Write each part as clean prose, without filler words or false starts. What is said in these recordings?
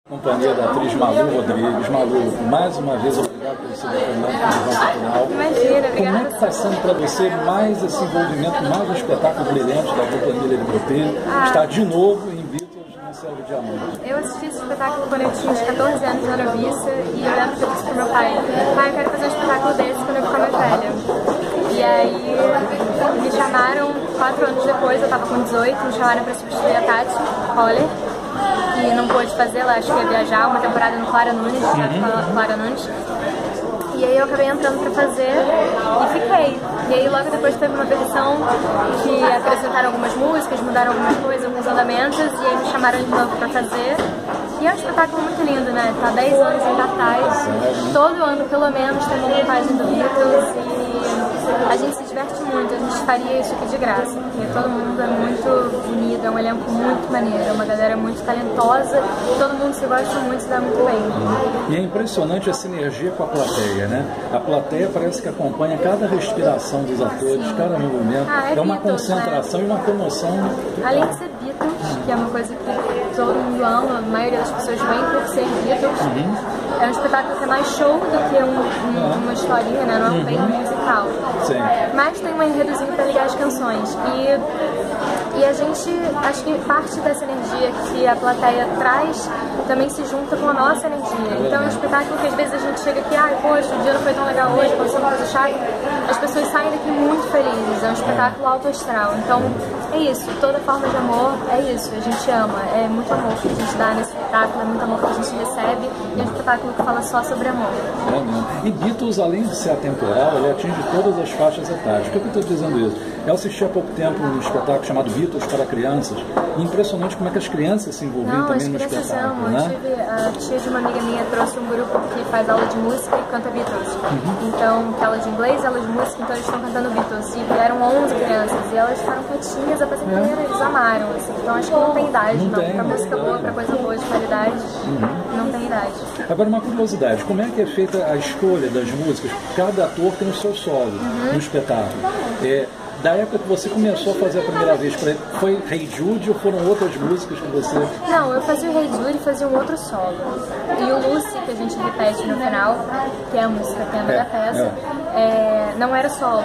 Companhia da atriz Malu Rodrigues. Malu, mais uma vez, obrigado por seu depoimento no Visão Cultural. Imagina, obrigada. Como é que está sendo para você mais esse envolvimento, mais um espetáculo brilhante da Companhia LBP? Está de novo em Beatles no Selva de Amor. Eu assisti esse espetáculo quando eu tinha uns 14 anos na Noviça e eu lembro que eu disse pro meu pai, eu quero fazer um espetáculo desse quando eu ficar mais velha. E aí me chamaram 4 anos depois, eu estava com 18, me chamaram para substituir a Tati Holler, que não pôde fazer, ela acho que ia viajar uma temporada no Clara Nunes, Clara Nunes. E aí eu acabei entrando pra fazer e fiquei. E aí logo depois teve uma versão que acrescentaram algumas músicas, mudaram algumas coisas, alguns andamentos, e aí me chamaram de novo pra fazer. E é um espetáculo muito lindo, né? Tá 10 anos em cartaz. Todo ano, pelo menos, tem uma montagem do Beatles e a gente se diverte muito. A gente faria isso aqui de graça, porque todo mundo é muito unido, é um elenco muito maneiro, é uma galera muito talentosa, todo mundo se gosta muito e se dá muito bem. E é impressionante a sinergia com a plateia, né? A plateia parece que acompanha cada respiração dos atores, cada movimento. É uma Beatles, concentração, né? E uma comoção. Além de ser Beatles, que é uma coisa que todo mundo ama, a maioria das pessoas vem por ser Beatles, é um espetáculo que é mais show do que uma historinha, né? Não é bem musical. Sim. Mas tem um enredozinho para ligar as canções. E a gente, acho que parte dessa energia que a plateia traz também se junta com a nossa energia. Então é um espetáculo que às vezes a gente chega aqui, poxa, o dia não foi tão legal hoje, aconteceu uma coisa chata. As pessoas saem daqui muito felizes, é um espetáculo alto astral. Então é isso, toda forma de amor é isso, a gente ama. É muito amor que a gente dá nesse espetáculo, é muito amor que a gente recebe, e é um espetáculo que fala só sobre amor. É mesmo. E Beatles, além de ser atemporal, ele atinge todas as faixas etárias. Por que eu estou dizendo isso? Eu assisti há pouco tempo um espetáculo chamado Beatles para crianças, e impressionante como é que as crianças se envolviam também no espetáculo, né? A tia de uma amiga minha trouxe um grupo que faz aula de música e canta Beatles. Então, que aula de inglês, aula de música, então eles estão cantando Beatles. E vieram 11 crianças, e elas ficaram quietinhas a coisa inteira, eles amaram, assim. Então acho que não tem idade, não. Pra música boa, pra coisa boa de qualidade, não tem idade. Agora, uma curiosidade, como é que é feita a escolha das músicas? Cada ator tem o seu solo no espetáculo. Da época que você começou a fazer a primeira vez, foi Hey Jude ou foram outras músicas que você... Não, eu fazia o Hey Jude e fazia um outro solo. E o Lucy, que a gente repete no final, que é a música tema da peça, não era solo,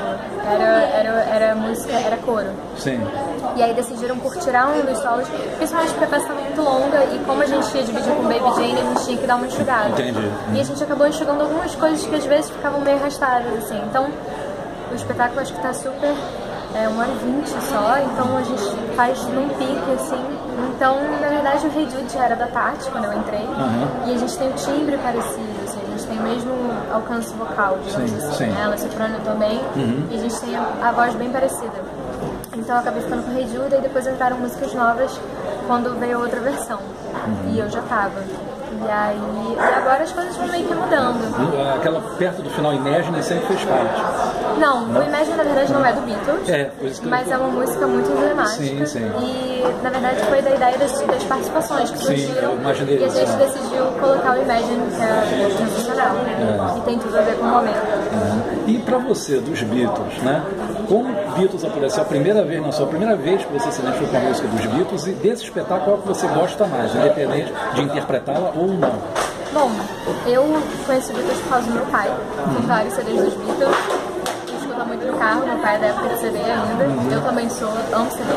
era música, era coro. Sim. E aí decidiram por tirar um dos solos, principalmente porque a peça estava muito longa e como a gente ia dividir com Baby Jane, a gente tinha que dar uma enxugada. Entendi. E a gente acabou enxugando algumas coisas que às vezes ficavam meio arrastadas, assim. Então, o espetáculo acho que está super... 1h20 só, então a gente faz num pique, assim. Então, na verdade, o Hey Jude já era da Tati, quando eu entrei, e a gente tem o timbre parecido, assim, a gente tem o mesmo alcance vocal, digamos assim, né? Ela é soprano também, e a gente tem a voz bem parecida. Então eu acabei ficando com o Hey Jude, e depois entraram músicas novas quando veio a outra versão, e eu já tava. E agora as coisas vão meio que mudando. Aquela perto do final, Imagine, sempre fez parte. Não, o Imagine na verdade não é do Beatles, mas é uma música muito emblemática. Sim. E na verdade foi da ideia das participações que surgiram. E a gente decidiu colocar o Imagine, que é sensacional. E tem tudo a ver com o momento. E pra você, dos Beatles, né? Como Beatles apareceu a primeira vez, na sua primeira vez que você se identificou com a música dos Beatles, e desse espetáculo qual que você gosta mais, independente de interpretá-la ou não? Bom, eu conheci Beatles por causa do meu pai. Tem vários CDs dos Beatles. Escuta muito no carro, meu pai é da época de CD ainda. Eu também amo CD.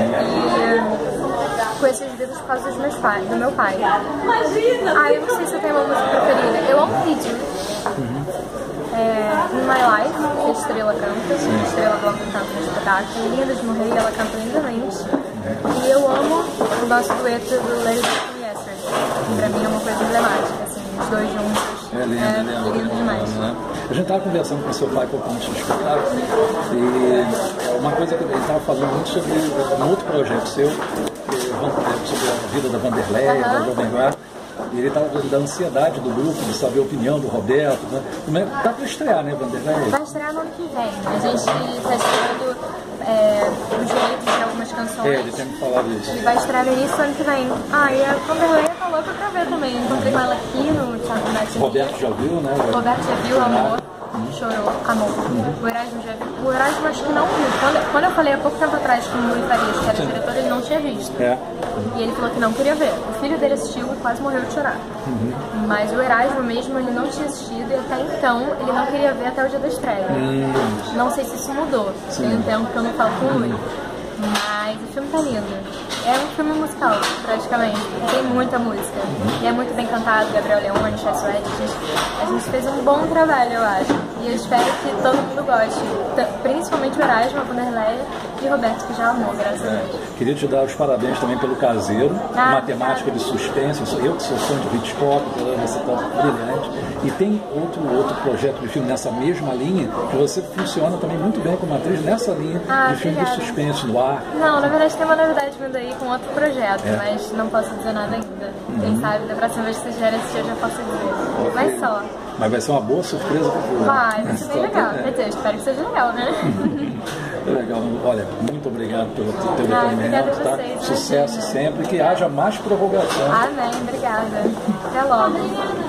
E conheci os Beatles por causa do meu pai. Eu não sei se eu tenho uma música preferida. Eu amo Hey Jude. In My Life, que a Estrela canta, a Estrela Blanca canta no espetáculo. Linda de Morrer, ela canta lindamente. E eu amo o nosso dueto do Let It Be From Yesterday. Pra mim é uma coisa emblemática, assim, os dois juntos. É lindo demais. A gente estava conversando com seu pai por conta do espetáculo, e uma coisa que ele estava falando muito sobre um outro projeto seu, sobre a vida da Vanderlei, da Jovem Guarda. E ele estava da ansiedade do grupo, de saber a opinião do Roberto, né? Como é que tá para estrear, né, Vanderlei? Vai estrear no ano que vem. A gente está estreando os direitos de algumas canções. Ele tem me falado isso. E vai estrear no início do ano que vem. E a Vanderlei tá louca pra ver também. Encontrei com ela aqui no Teatro da Tia. Roberto já viu, né? Roberto já viu, amor. Chorou, amor. O Erasmo já viu. O Erasmo acho que não viu. Quando eu falei há pouco tempo atrás com o Rui Farias, que era diretor, ele não tinha visto. E ele falou que não queria ver. O filho dele assistiu e quase morreu de chorar. Mas o Erasmo mesmo, ele não tinha assistido e até então ele não queria ver até o dia da estreia. Não sei se isso mudou. Tem um tempo que eu não falo com ele. Mas o filme tá lindo. É um filme musical, praticamente. Tem muita música. E é muito bem cantado. Gabriel Leone, Chai Suede. A gente fez um bom trabalho, eu acho. E eu espero que todo mundo goste. Principalmente o Erasmo, a Vanderleia e o Roberto, que já amou, graças a Deus. Queria te dar os parabéns também pelo Caseiro, uma temática de suspense. Eu que sou fã de Hitchcock, essa tá brilhante. E tem outro projeto de filme nessa mesma linha, que você funciona também muito bem como atriz nessa linha de filme de suspense no ar. Não, na verdade tem uma novidade vindo aí com outro projeto, mas não posso dizer nada ainda. Quem sabe, da próxima vez que vocês vierem assistir eu já posso dizer. Mas só. Mas vai ser uma boa surpresa para o vai ser bem legal. Quer dizer, eu espero que seja legal, né? Legal. Olha, muito obrigado pelo teu depoimento, tá? Sucesso sempre, que haja mais prorrogação. Amém, obrigada. Até logo.